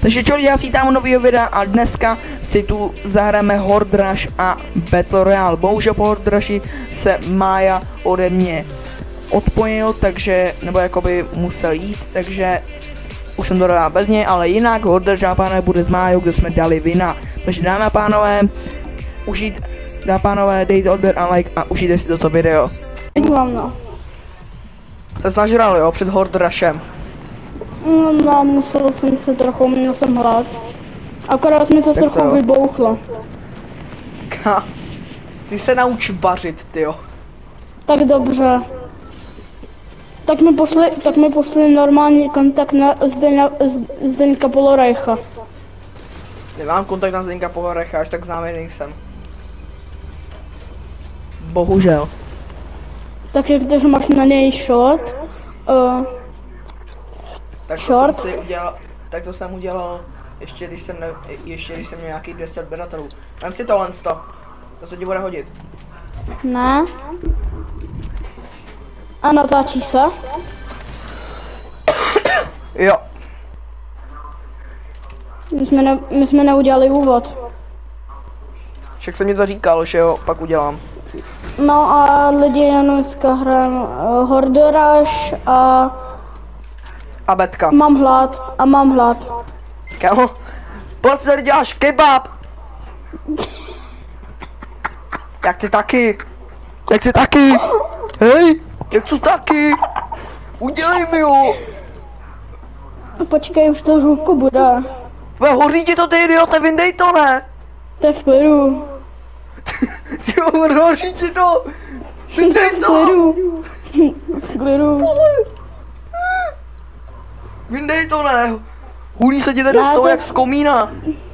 Takže čo, já si tam novýho videa a dneska si tu zahrajeme Horde Rush a Battle Royale. Bohužel po Horde Rushi se Mája ode mě odpojil, takže, nebo jakoby musel jít, takže už jsem to dodal bez něj, ale jinak Horde Rush, dámy a pánové, bude s Májou, kde jsme dali vina. Takže dámy a pánové, dejte odběr a like a užijte si toto video. No. To jsi nažral, jo, před Horde Rushem. No, musel jsem se trochu, měl jsem hlad. Akorát mi to trochu vybouchlo. Ty se nauč vařit, tyjo. Tak dobře. Tak mi pošli normální kontakt na Zdeňka Polorajcha. Nemám kontakt na Zdeňka Polorajcha, až tak známý nejsem. Bohužel. Takže když máš na něj shot, tak to jsem udělal ještě když jsem měl nějaký 10 odběratelů. Vem si tohle, to se ti bude hodit. Ne. A natáčí se? Jo. My jsme neudělali úvod. Však jsem mi to říkal, že jo, pak udělám. No a lidi, dneska hrajeme Horde Rush a Betka. Mám hlad. Kámo, proč tady děláš kebab? Jak chci taky? Hej, jak chci taky? Udělej mi ho. Počkej, už to zvuku bude. Hoří ti to, ty idiote, vyndej to, ne? To je v klidu. Jo, hoří ti to. Vyndej to. V klidu. Vyndej to, ne? Hulí se ti tady z toho jak z komína.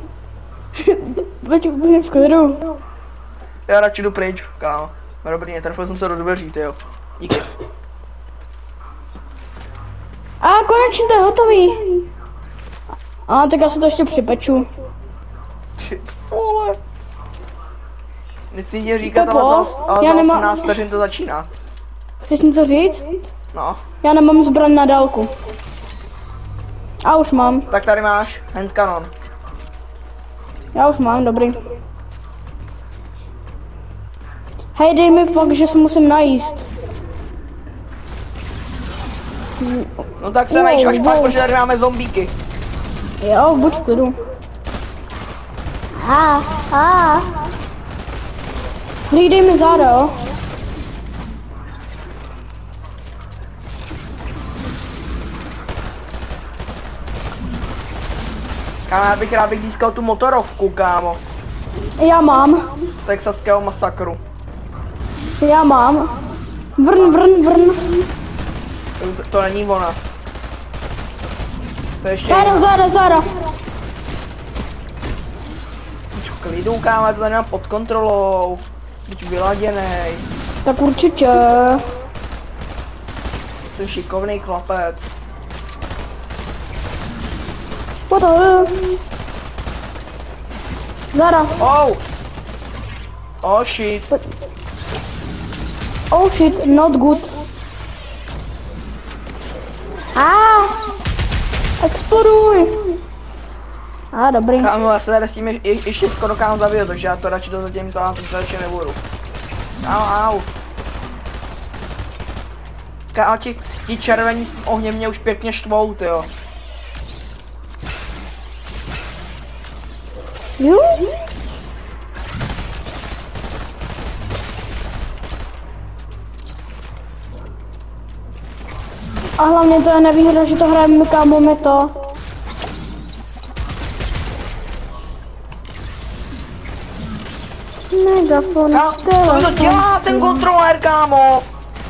Veď úplně v klidu. Já radši jdu pryč, kámo. No dobrý, netrefil jsem se do dveří, tyjo. Díky. A konečně to je hotový. A tak já se to ještě připeču. Ty vole. Nechci ti říkat, ale za 18 vteřin to začíná. Chceš něco říct? No. Já nemám zbraň na dálku. A už mám. Tak tady máš hand cannon. Já už mám, dobrý. Hej, dej mi pak, že se musím najíst. No tak se najíš až pak, protože tady máme zombíky. Jo, buď v klidu. Hlídej mi záda, jo? Kámo, já bych rád získal tu motorovku, kámo. Já mám. Z texaského masakru. Já mám. Vrn. To není ona. To je ještě Záda. V klidu, kámo, to tady mám pod kontrolou. Buď vyladěnej. Tak určitě. Jsem šikovný chlapec. Záda. Oh shit. Oh shit, not good. Exploduj. Dobrý. Kámo, já se tady s tím ještě skoro kámo zabil, takže já to radši to zatím to radši nebudu. Au. Kámo, ti červení s tím ohněm mě už pěkně štvou, tyjo. Jo? A hlavně to je nevýhoda, že to hrajeme kámo my to. Megafon, telefon. Co to dělá ten kontroler, kámo?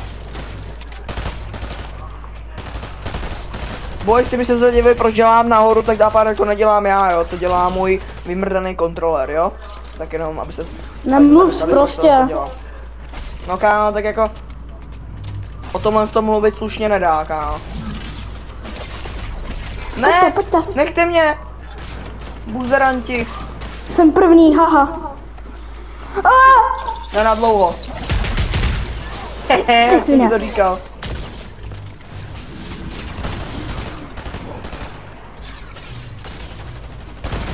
Boj, jestli by se zadívali, proč dělám nahoru, tak dá pár, jako nedělám já, jo, to dělá můj vymrdaný kontroler, jo? Tak jenom, aby se... Nemluv prostě. No kámo, tak jako... O tomhle z toho mluvit slušně nedá, kámo. Ne, nechte mě! Buzeranti. Jsem první, haha. Ne na dlouho. Hehe, jak jsem ti to říkal.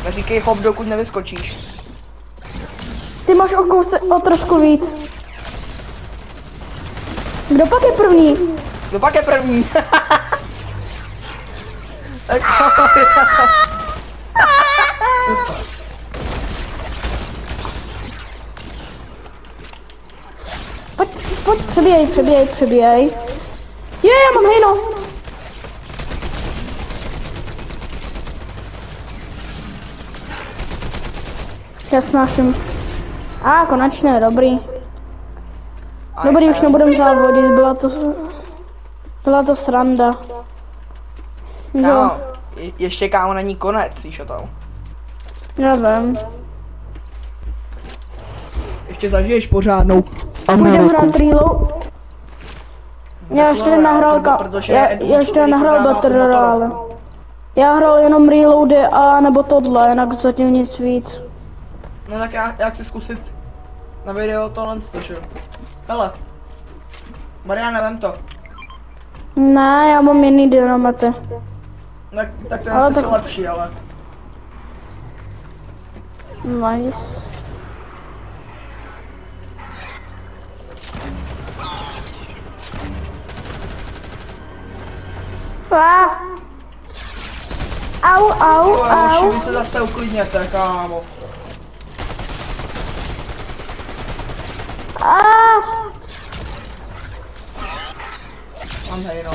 Neříkej hop, dokud nevyskočíš. Ty máš o trošku víc. Kdo pak je první? Kdo pak je první? Tak Pojď, přebíjej. Je, já mám hejno. Já snáším. Konečně, dobrý. Dobrý, už nebudem závodit, byla to sranda. Kámo, ještě kámo není konec, víš o tom. Já vím. Ještě zažiješ pořádnou. Půjdem hrát reload. Já ještě nehrál Battle Royale. Já hrál jenom reloady a nebo tohle, jinak zatím nic víc. No tak já chci zkusit na video tohle že? Hele. Mariana, vem to. Ne, já mám jiný dynamity. Tak to je asi tak... lepší, ale. Nice. Au. Vy se zase uklidněte, kámo. Mám hejno.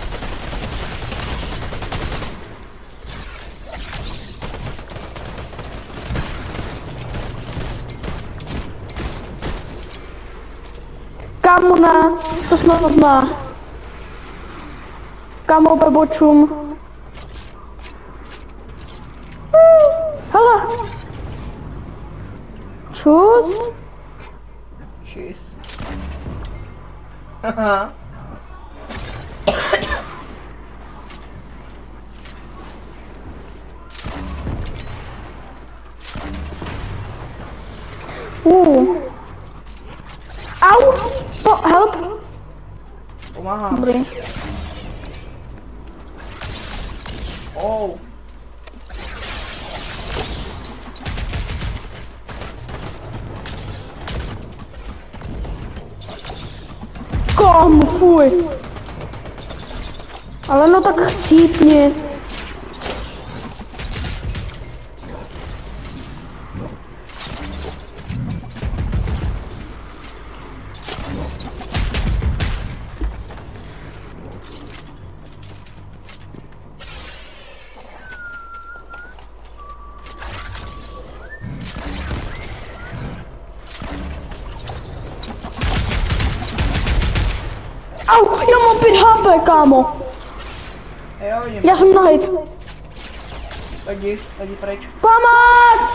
Kámo ne, to snad ne. Kámo bebočům. Hele. Čus. Haha. Au! Help! Pomáhám. Dobrý. Oh. Kámo, fuj. Ale no tak chcípni. Au, já mám 5 HP, kámo. Jo, vidím. Já jsem na hit. Lidi pryč. Pomoc!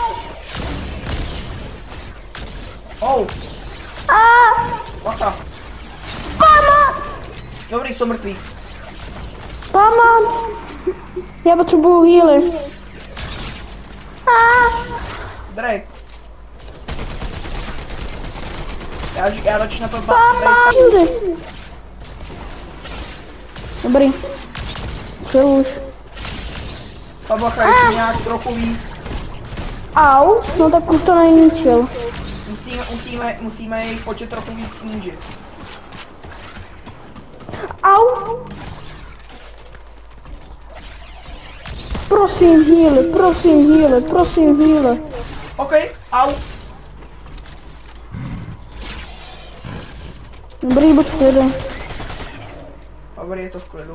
Oh. Bacha. Pomoc! Dobrý, jsou mrtví. Pomoc! Já potřebuju healy. Drake. Já začnu to Pomoc! Dobrý. Chill už. Bacha, ještě nějak trochu víc. Au, no tak už to není chill. Musíme jejich počet trochu víc snížit. Au! Prosím healy. OK, au. Dobrý, buď v klidu. Dobrý, je to v klidu.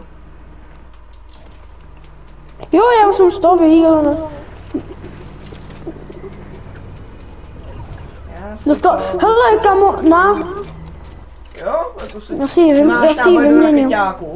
Jo, já už jsem z toho vyhealen. Dostal, hele, kamo, na. Jo, to si... Já si ji vyměním.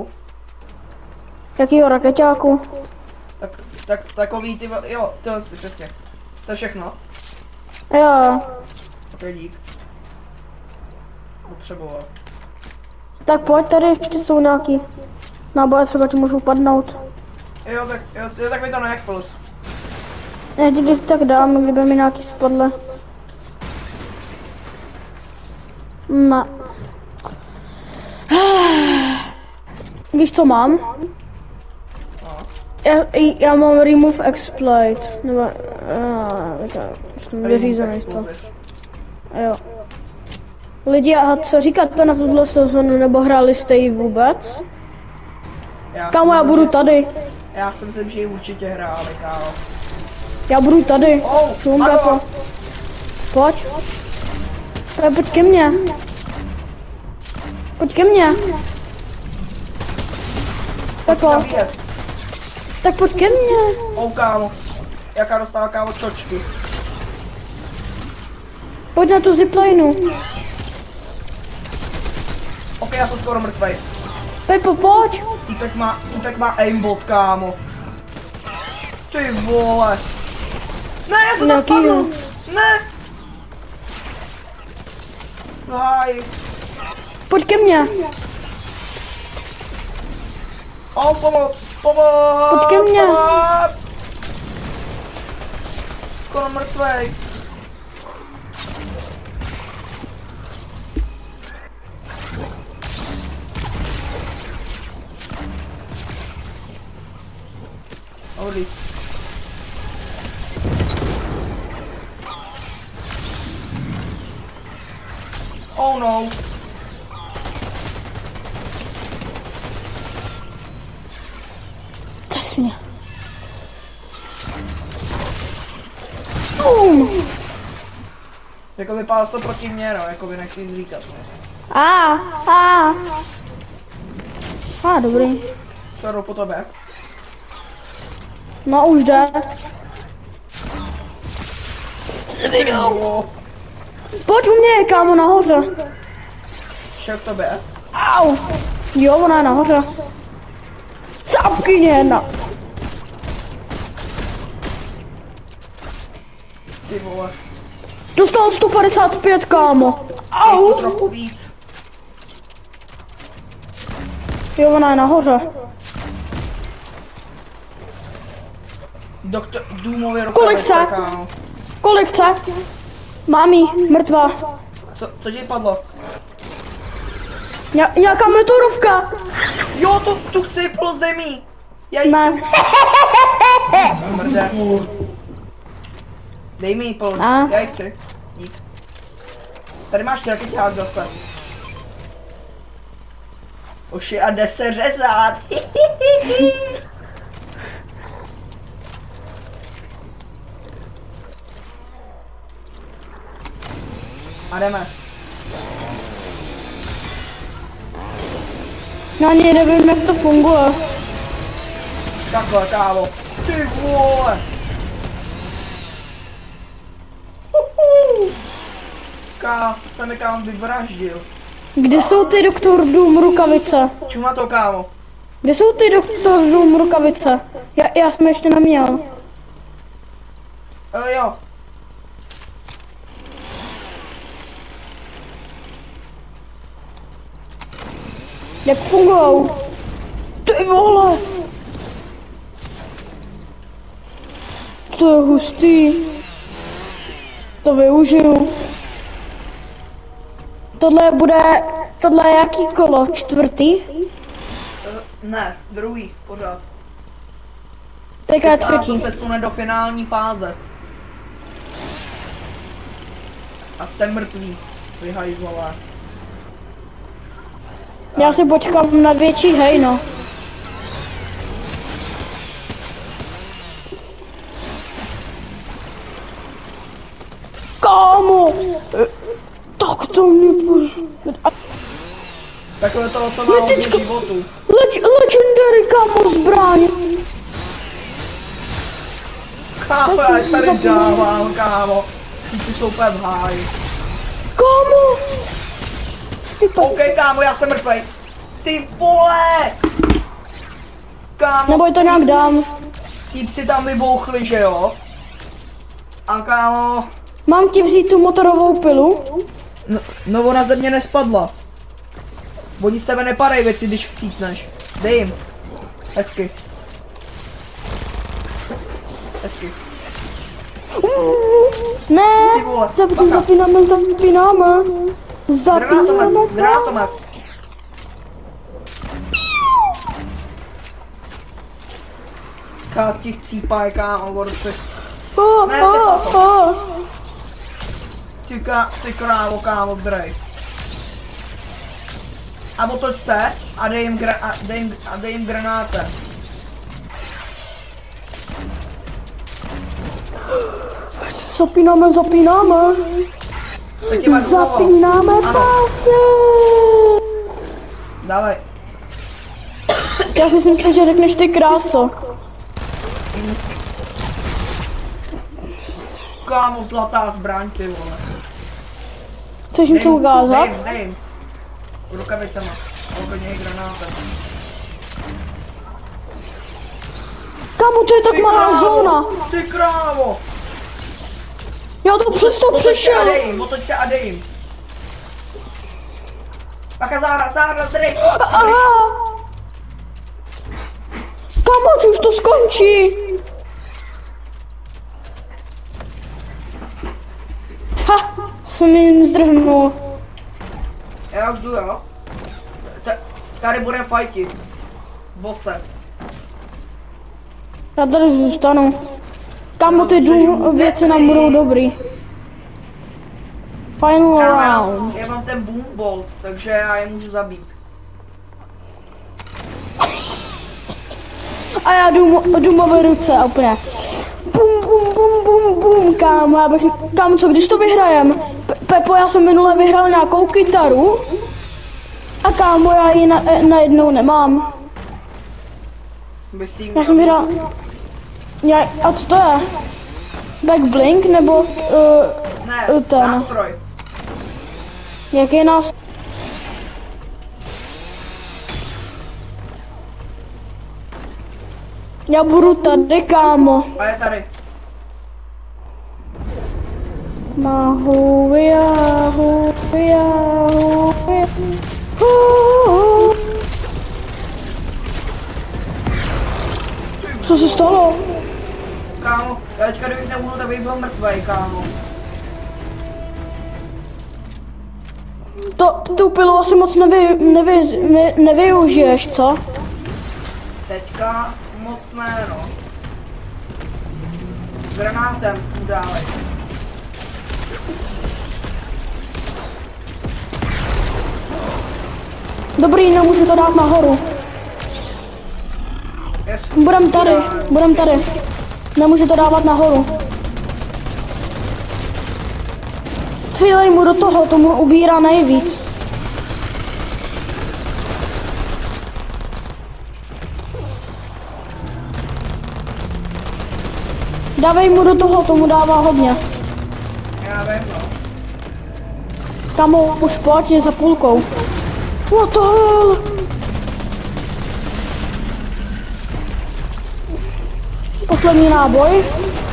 Jakýho rakeťáku? Takový ty, jo, to je přesně. To je všechno. Jo. Ok, dík. Potřeboval. Tak pojď, tady ještě jsou nějaký náboje, třeba ti můžou padnout. Jo, tak mi to nejak plus. Já ti když tak dám, kdyby mi nějaký spadly. Ne. Víš co mám? Já mám remove exploit, nebo Vyřízený to. Jo. Lidi, a co říkáte na tuhle sezonu, nebo hráli jste ji vůbec? Kámo, já budu tady. Já si myslím, že ji určitě hráli, kámo. Já budu tady. Pojď. Pojď ke mně. Pojď ke mně. Tak pojď ke mně. Kámo. Jaká dostala, kámo, čočky. Pojď na tu ziplineu. Ok, já jsem skoro mrtvej. Pepo, pojď. Týpek má aimbot, kámo. Ty vole. Ne, já jsem tam spadl. Ne. Háj. Pojď ke mně. Pomoc. Pojď ke mně. Skoro mrtvej. Dobrý. Oh no. Trž mě. Jako vypadalo to proti mně, no, jako by nechci říkat. Dobrý. Co jdu po tobě? No už jde. Pojď u mě, kámo, nahoře. Šel k tobě? Au. Jo, ona je nahoře. Zápkyně jedna. Ty vole. Dostal 155, kámo. Au. Trochu víc. Jo, ona je nahoře. Doktor Doomově rukavice, kámo. Kolik chce? Mami, mrtvá. Co ti padlo? Nějaká metorovka. Jo, tu chci, plus dej mi. Já ji Ne. chci. Mrde. Dej mi plus, já ji chci. Dík. Tady máš nějaký ťák zase. Oši, a jde se řezat. A jdeme. Já ani nevím, jak to funguje. Takhle, kámo. Ty vole. Se mi kámo vyvraždil. Kde jsou ty Doktor Doom rukavice? Čuma to, kámo. Kde jsou ty Doktor Doom rukavice? Já jsem ještě neměl. Jo. Jak fungujou? Ty vole! To je hustý. To využiju. Tohle je jaký kolo? Čtvrtý? Ne, druhý, pořád. Tak je třetí. To přesune do finální fáze. A jste mrtví, vy hajzlové. Já si počkám na větší hejno. Kámo! Tak to mě bude. Takhle to má hodně životu. Legendary, kámo, zbraň. Kámo, já tady dávám, kámo. Ty jsou úplně v háji. Kámo! OK, kámo, já jsem mrtvej. Ty vole! Kámo. Neboj, to nějak dám. Týpci tam vybouchli, že jo? A kámo... Mám ti vzít tu motorovou pilu? No ona ze mě nespadla. Oni z tebe nepadají věci, když chcípneš. Dej jim. Hezky. Hezky. Ne, Ty vole, zapínáme. Granátomet. Kát ti chcípá, kámo, borci. Ty krávo, kámo, drej. A otoč se a dej jim granátem. Zapínáme. Zapínáme pásy. Dávej. Já si myslím, že řekneš ty kráso. Kámo, zlatá zbraň, ty vole. Chceš něco ukázat? Dej jim. Rukavicema. Hodně granátem. Kámo, to je tak malá zóna. Ty krávo. Já to přesto přešel. Otoč se a dej jim. Paka Zára, drej. Kámo, už to skončí. Ha, jsem jim zdrhnul. Já už jdu, jo. Tady budeme fajtit. Bose. Já tady zůstanu. Kámo, ty věci nám budou dobrý. Final round. Já mám ten boom bolt, takže já je můžu zabít. A já jdu mové ruce a úplně. Bum, kámo, kámo, co když to vyhrajem? Pepo, já jsem minule vyhrál nějakou kytaru. A kámo, já ji najednou nemám. Já jsem vyhrál. A co to je? Backblink nebo ne, ten? nástroj. Jaký nástroj? Já budu tady, kámo. A je tady. Co se stalo? Kámo, já teďka kdybych nemohl, tak bych byl mrtvej, kámo. Tu pilu asi moc nevyužiješ, co? Teďka moc ne, no. S granátem udávej. Dobrý, nemůžu to dát nahoru. Budem tady. Nemůžu to dávat nahoru. Střílej mu do toho, tomu ubírá nejvíc. Dávej mu do toho, tomu dává hodně. Já vím, no. Kamo, už pojď, je za půlkou. What the hell? Poslední náboj.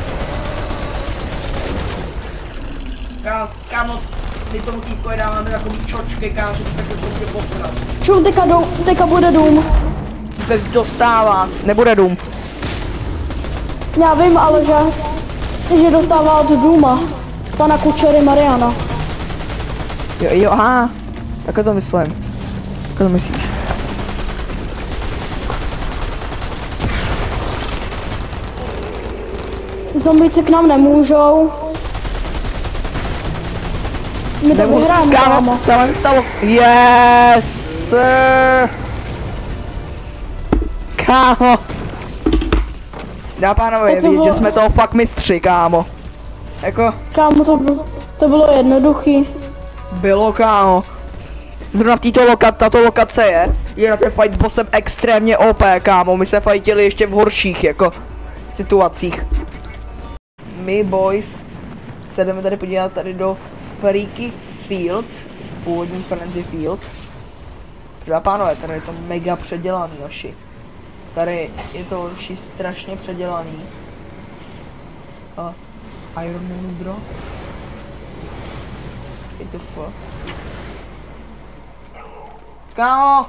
Kámo, my tomu týpkovi dáváme takový čočky, kámo, že to takhle prostě posrat. Čum, teďka bude dům. Teď dostává, nebude dům. Já vím, ale že dostává od důma. Pana Kučery Mariana. Jo, aha. Tak to myslím. Tak to myslíš. Zombíci k nám nemůžou. My to vyhráme, kámo. Stalo. Yes, sir. Kámo. Dá pánové, je vidět, že jsme toho fakt mistři, kámo. Jako... Kámo, to bylo jednoduchý. Bylo, kámo. Zrovna tato lokace je na ten fight s bossem extrémně OP, kámo. My se fightili ještě v horších, jako, situacích. My, boys, se jdeme tady podívat tady do Freaky Fields, původní Frenzy Fields. Třeba pánové, tady je to mega předělaný, oši. Tady je to oši strašně předělaný. Iron Man, bro. Je to fuck. Kámo!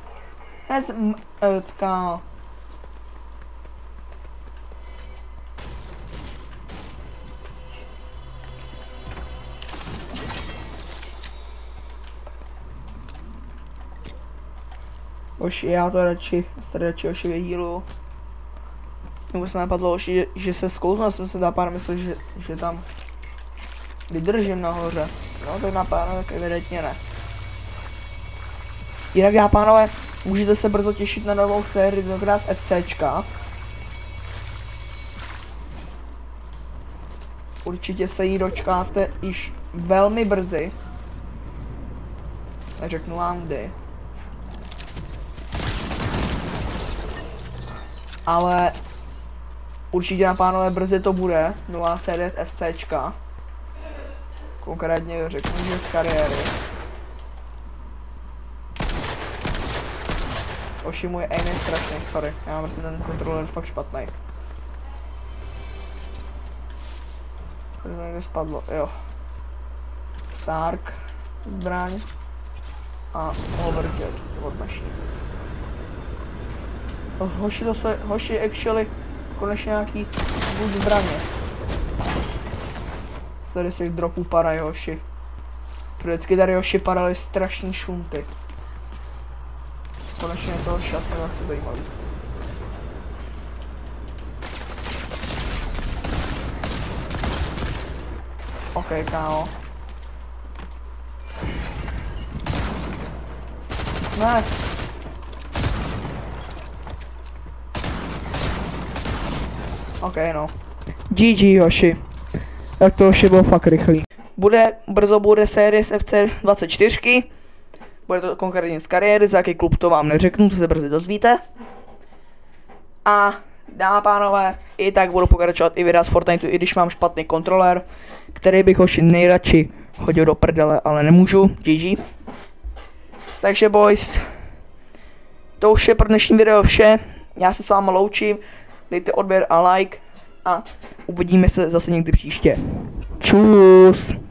Kámo. Oši, já to radši oši vyhýlu. Vůbec se napadlo, že se sklouznu, jsem se dá pár myslel, že tam vydržím nahoře. No tak na pánové, tak evidentně ne. Jinak já pánové, můžete se brzo těšit na novou sérii, tentokrát z FCčka. Určitě se jí dočkáte již velmi brzy. Neřeknu vám kdy. Ale určitě na pánové brzy to bude, nová série FCčka. Konkrétně řeknu, že z kariéry. Oši, můj aim je strašný, sorry, já mám prostě ten kontroler fakt špatný. To někde spadlo, jo. Stark, zbraň a overkill od naší. Hoši actually konečně nějaký good zbraně. Tady z těch dropů padají hoši. Vždycky tady hoši padaly strašný šunty. Konečně toho šatně, to zajímavý. OK, kámo. Ne. OK, no. GG, hoši. Tak to hoši bylo fakt rychlý. Brzo bude série z FC24. Bude to konkrétně z kariéry, za jaký klub to vám neřeknu, to se brzy dozvíte. A dámy a pánové, i tak budu pokračovat i videa z Fortniteu, i když mám špatný kontroler, který bych hoši nejradši hodil do prdele, ale nemůžu, GG. Takže boys, to už je pro dnešní video vše, já se s vámi loučím, dejte odběr a like a uvidíme se zase někdy příště. Čus.